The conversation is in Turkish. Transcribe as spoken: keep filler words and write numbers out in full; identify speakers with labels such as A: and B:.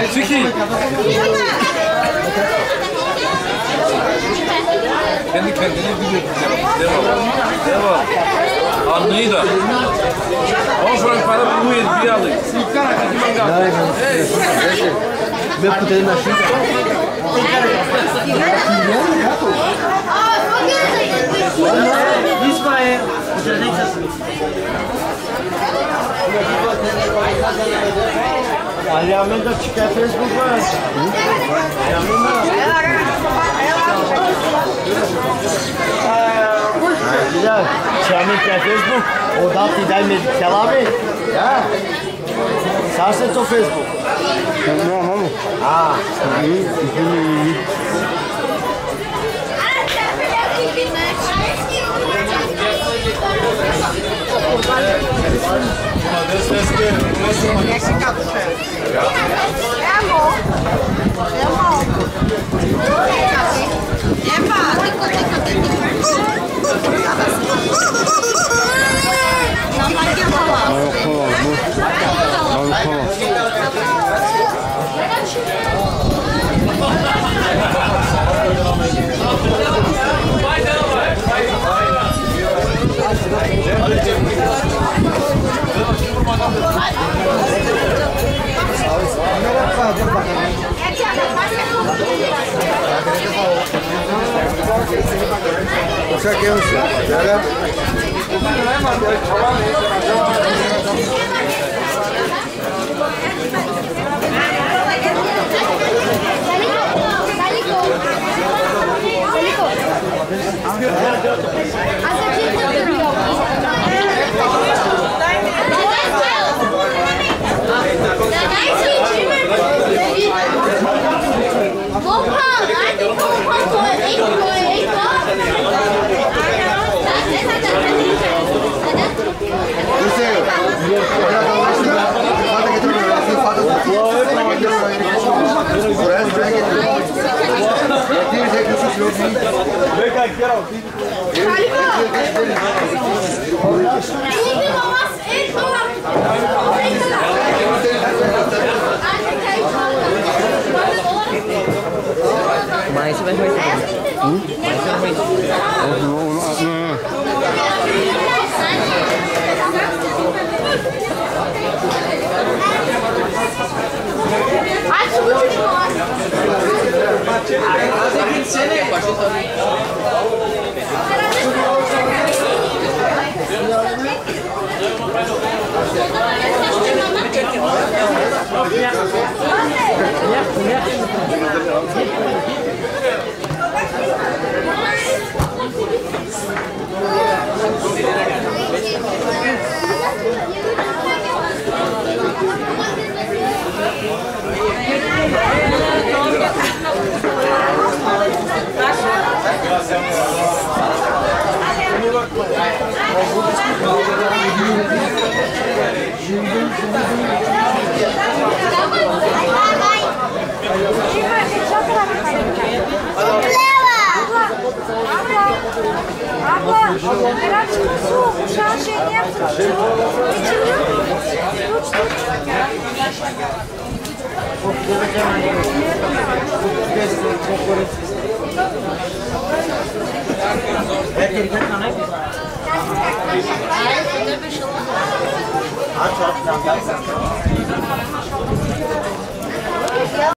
A: Siki. Kendi kendine biliyor. Devam. Devam. Anlıyı da. on frank para bu yedi bir alayım.
B: Ben kutuyu nasıl? İsmail. Ali Ahmet de çıkar Facebook var. Güzel. Şamil çıkar Facebook. O da tidak medical abi. Ya. Sarsa to Facebook.
C: Não, vamos.
B: Ah.
C: Você quer um chá? Já
D: Mas você vai ver. Hum? Mas você vai ver.
B: Aç aç.